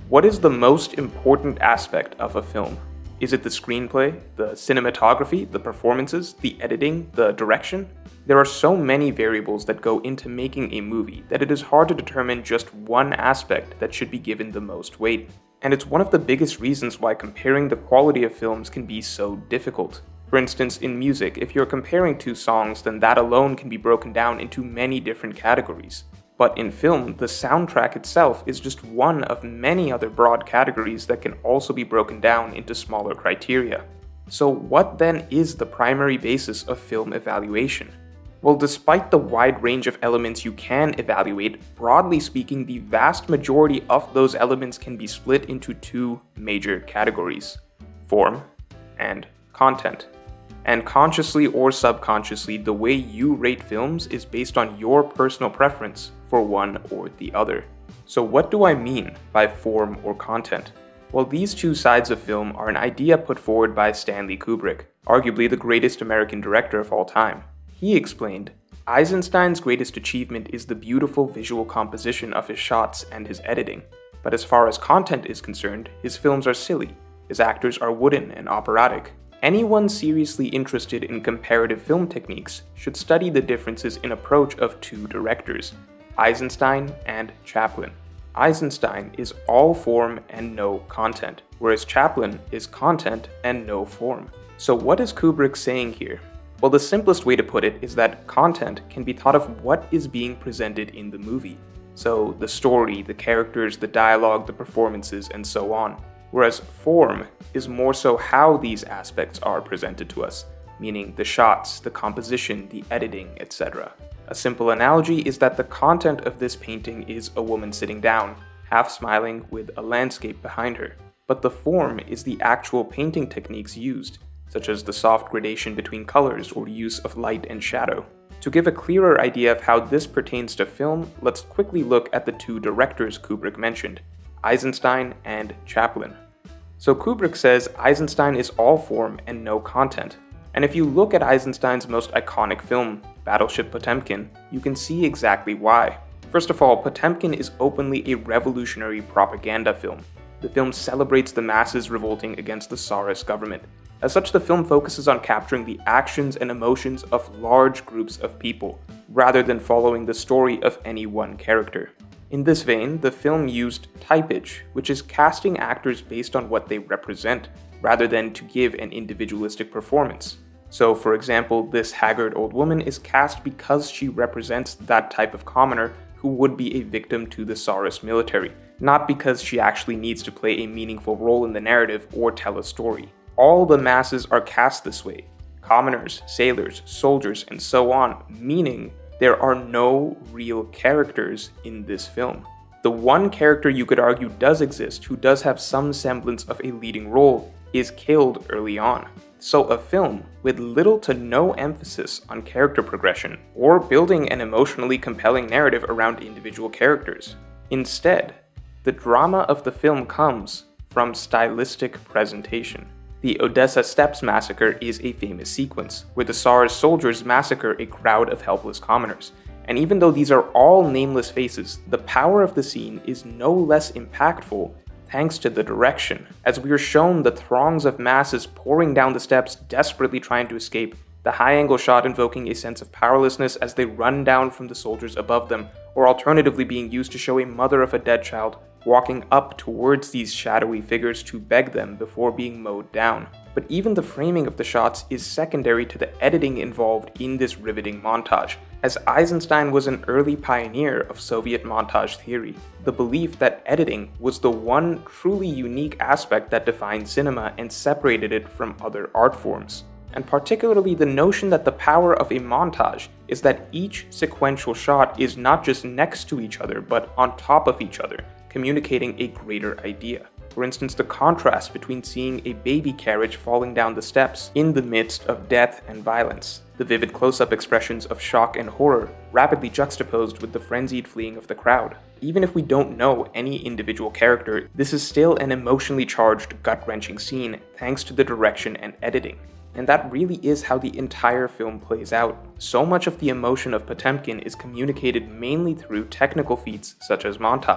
What is the most important aspect of a film? Is it the screenplay, the cinematography, the performances, the editing, the direction? There are so many variables that go into making a movie that it is hard to determine just one aspect that should be given the most weight. And it's one of the biggest reasons why comparing the quality of films can be so difficult. For instance, in music, if you're comparing two songs, then that alone can be broken down into many different categories. But in film, the soundtrack itself is just one of many other broad categories that can also be broken down into smaller criteria. So what then is the primary basis of film evaluation? Well, despite the wide range of elements you can evaluate, broadly speaking, the vast majority of those elements can be split into two major categories: form and content. And consciously or subconsciously, the way you rate films is based on your personal preference for one or the other. So what do I mean by form or content? Well, these two sides of film are an idea put forward by Stanley Kubrick, arguably the greatest American director of all time. He explained, "Eisenstein's greatest achievement is the beautiful visual composition of his shots and his editing. But as far as content is concerned, his films are silly, his actors are wooden and operatic. Anyone seriously interested in comparative film techniques should study the differences in approach of two directors, Eisenstein and Chaplin. Eisenstein is all form and no content, whereas Chaplin is content and no form." So what is Kubrick saying here? Well, the simplest way to put it is that content can be thought of what is being presented in the movie. So the story, the characters, the dialogue, the performances, and so on. Whereas form is more so how these aspects are presented to us, meaning the shots, the composition, the editing, etc. A simple analogy is that the content of this painting is a woman sitting down, half smiling with a landscape behind her. But the form is the actual painting techniques used, such as the soft gradation between colors or use of light and shadow. To give a clearer idea of how this pertains to film, let's quickly look at the two directors Kubrick mentioned, Eisenstein and Chaplin. So Kubrick says Eisenstein is all form and no content. And if you look at Eisenstein's most iconic film, Battleship Potemkin, you can see exactly why. First of all, Potemkin is openly a revolutionary propaganda film. The film celebrates the masses revolting against the Tsarist government. As such, the film focuses on capturing the actions and emotions of large groups of people, rather than following the story of any one character. In this vein, the film used typage, which is casting actors based on what they represent, rather than to give an individualistic performance. So, for example, this haggard old woman is cast because she represents that type of commoner who would be a victim to the Tsarist military, not because she actually needs to play a meaningful role in the narrative or tell a story. All the masses are cast this way: commoners, sailors, soldiers, and so on, meaning there are no real characters in this film. The one character you could argue does exist, who does have some semblance of a leading role, is killed early on. So a film with little to no emphasis on character progression or building an emotionally compelling narrative around individual characters. Instead, the drama of the film comes from stylistic presentation. The Odessa Steppes massacre is a famous sequence, where the Tsar's soldiers massacre a crowd of helpless commoners. And even though these are all nameless faces, the power of the scene is no less impactful thanks to the direction, as we are shown the throngs of masses pouring down the steps desperately trying to escape, the high-angle shot invoking a sense of powerlessness as they run down from the soldiers above them, or alternatively being used to show a mother of a dead child walking up towards these shadowy figures to beg them before being mowed down. But even the framing of the shots is secondary to the editing involved in this riveting montage, as Eisenstein was an early pioneer of Soviet montage theory, the belief that editing was the one truly unique aspect that defined cinema and separated it from other art forms. And particularly the notion that the power of a montage is that each sequential shot is not just next to each other, but on top of each other, communicating a greater idea. For instance, the contrast between seeing a baby carriage falling down the steps in the midst of death and violence, the vivid close-up expressions of shock and horror rapidly juxtaposed with the frenzied fleeing of the crowd. Even if we don't know any individual character, this is still an emotionally charged, gut-wrenching scene thanks to the direction and editing. And that really is how the entire film plays out. So much of the emotion of Potemkin is communicated mainly through technical feats such as montage.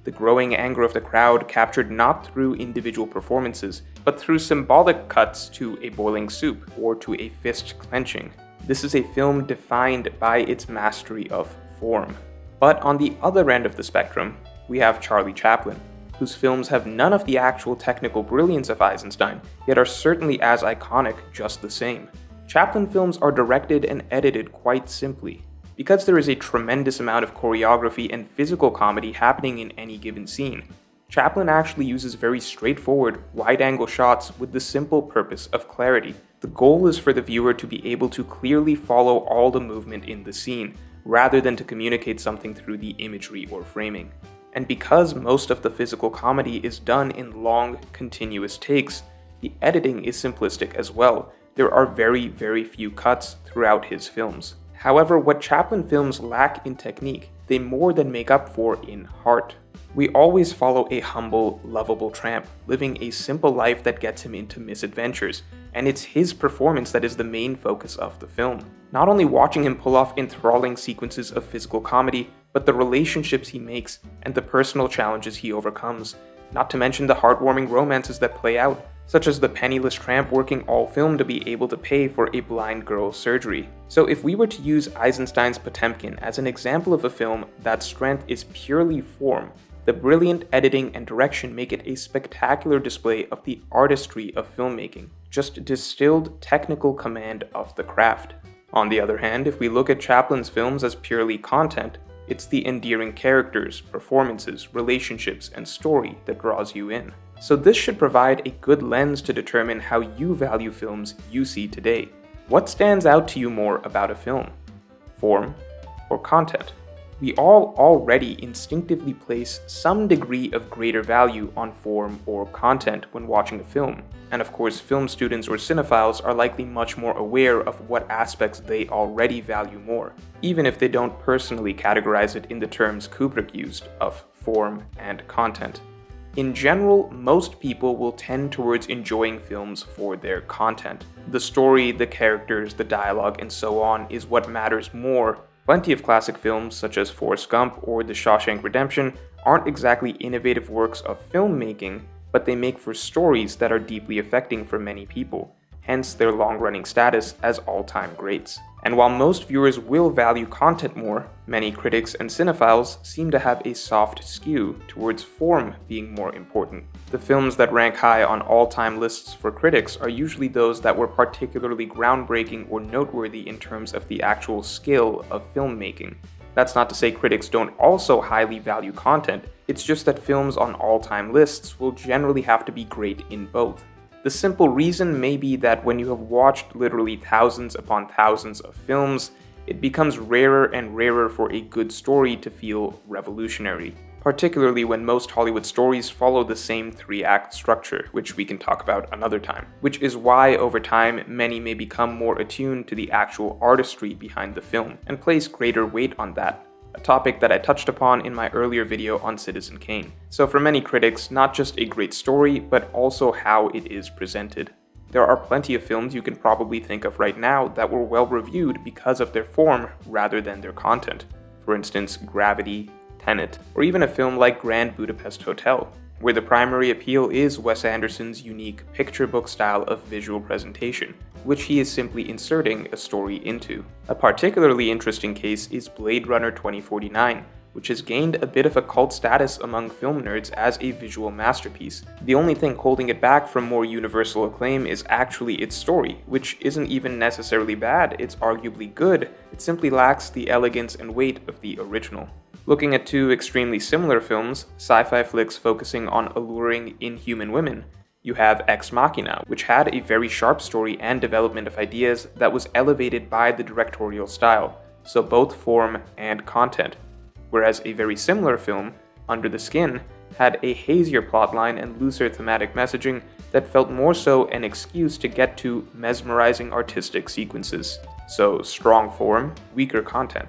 the growing anger of the crowd captured not through individual performances, but through symbolic cuts to a boiling soup or to a fist clenching. This is a film defined by its mastery of form. But on the other end of the spectrum, we have Charlie Chaplin, whose films have none of the actual technical brilliance of Eisenstein, yet are certainly as iconic just the same. Chaplin films are directed and edited quite simply. Because there is a tremendous amount of choreography and physical comedy happening in any given scene, Chaplin actually uses very straightforward, wide-angle shots with the simple purpose of clarity. The goal is for the viewer to be able to clearly follow all the movement in the scene, rather than to communicate something through the imagery or framing. And because most of the physical comedy is done in long, continuous takes, the editing is simplistic as well. There are very, very few cuts throughout his films. However, what Chaplin films lack in technique, they more than make up for in heart. We always follow a humble, lovable tramp, living a simple life that gets him into misadventures, and it's his performance that is the main focus of the film. Not only watching him pull off enthralling sequences of physical comedy, but the relationships he makes and the personal challenges he overcomes, not to mention the heartwarming romances that play out, such as the penniless tramp working all film to be able to pay for a blind girl's surgery. So if we were to use Eisenstein's Potemkin as an example of a film that's strength is purely form, the brilliant editing and direction make it a spectacular display of the artistry of filmmaking, just distilled technical command of the craft. On the other hand, if we look at Chaplin's films as purely content, it's the endearing characters, performances, relationships, and story that draws you in. So this should provide a good lens to determine how you value films you see today. What stands out to you more about a film? Form or content? We all already instinctively place some degree of greater value on form or content when watching a film. And of course, film students or cinephiles are likely much more aware of what aspects they already value more, even if they don't personally categorize it in the terms Kubrick used of form and content. In general, most people will tend towards enjoying films for their content. The story, the characters, the dialogue, and so on is what matters more. Plenty of classic films, such as Forrest Gump or The Shawshank Redemption, aren't exactly innovative works of filmmaking, but they make for stories that are deeply affecting for many people, hence their long-running status as all-time greats. And while most viewers will value content more, many critics and cinephiles seem to have a soft skew towards form being more important. The films that rank high on all-time lists for critics are usually those that were particularly groundbreaking or noteworthy in terms of the actual skill of filmmaking. That's not to say critics don't also highly value content, it's just that films on all-time lists will generally have to be great in both. The simple reason may be that when you have watched literally thousands upon thousands of films, it becomes rarer and rarer for a good story to feel revolutionary, particularly when most Hollywood stories follow the same three-act structure, which we can talk about another time, which is why over time many may become more attuned to the actual artistry behind the film and place greater weight on that, a topic that I touched upon in my earlier video on Citizen Kane. So for many critics, not just a great story, but also how it is presented. There are plenty of films you can probably think of right now that were well reviewed because of their form rather than their content. For instance, Gravity, Tenet, or even a film like Grand Budapest Hotel, where the primary appeal is Wes Anderson's unique picture book style of visual presentation, which he is simply inserting a story into. A particularly interesting case is Blade Runner 2049, which has gained a bit of a cult status among film nerds as a visual masterpiece. The only thing holding it back from more universal acclaim is actually its story, which isn't even necessarily bad, it's arguably good, it simply lacks the elegance and weight of the original. Looking at two extremely similar films, sci-fi flicks focusing on alluring inhuman women, you have Ex Machina, which had a very sharp story and development of ideas that was elevated by the directorial style, so both form and content. Whereas a very similar film, Under the Skin, had a hazier plotline and looser thematic messaging that felt more so an excuse to get to mesmerizing artistic sequences. So strong form, weaker content.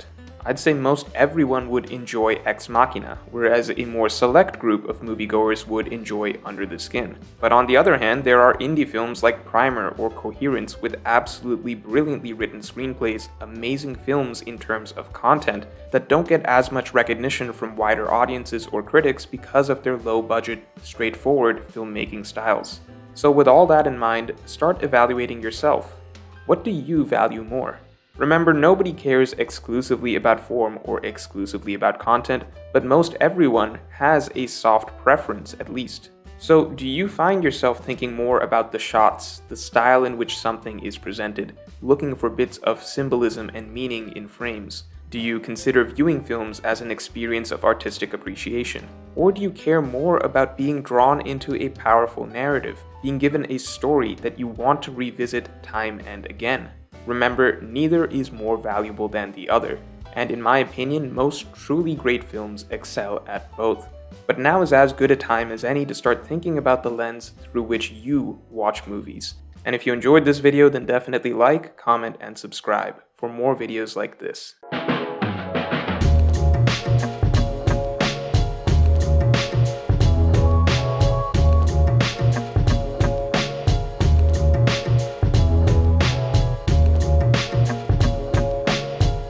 I'd say most everyone would enjoy Ex Machina, whereas a more select group of moviegoers would enjoy Under the Skin. But on the other hand, there are indie films like Primer or Coherence with absolutely brilliantly written screenplays, amazing films in terms of content, that don't get as much recognition from wider audiences or critics because of their low-budget, straightforward filmmaking styles. So with all that in mind, start evaluating yourself. What do you value more? Remember, nobody cares exclusively about form or exclusively about content, but most everyone has a soft preference at least. So do you find yourself thinking more about the shots, the style in which something is presented, looking for bits of symbolism and meaning in frames? Do you consider viewing films as an experience of artistic appreciation? Or do you care more about being drawn into a powerful narrative, being given a story that you want to revisit time and again? Remember, neither is more valuable than the other, and in my opinion, most truly great films excel at both. But now is as good a time as any to start thinking about the lens through which you watch movies. And if you enjoyed this video, then definitely like, comment, and subscribe for more videos like this.